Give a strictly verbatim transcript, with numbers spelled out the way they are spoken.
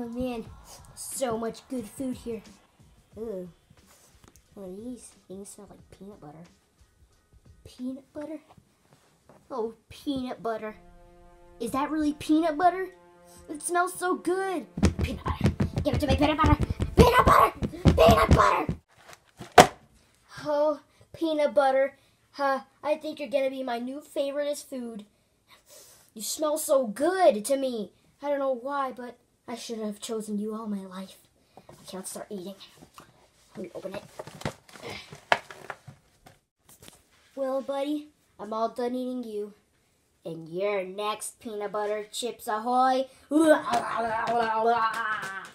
Oh man, so much good food here. Ooh. Oh, these things smell like peanut butter. Peanut butter? Oh, peanut butter. Is that really peanut butter? It smells so good. Peanut butter. Give it to me, peanut butter. Peanut butter! Peanut butter! Oh, peanut butter. Huh, I think you're gonna be my new favoriteest food. You smell so good to me. I don't know why, but I should have chosen you all my life. I can't start eating. Let me open it. Well, buddy, I'm all done eating you. And you're next, peanut butter chips ahoy.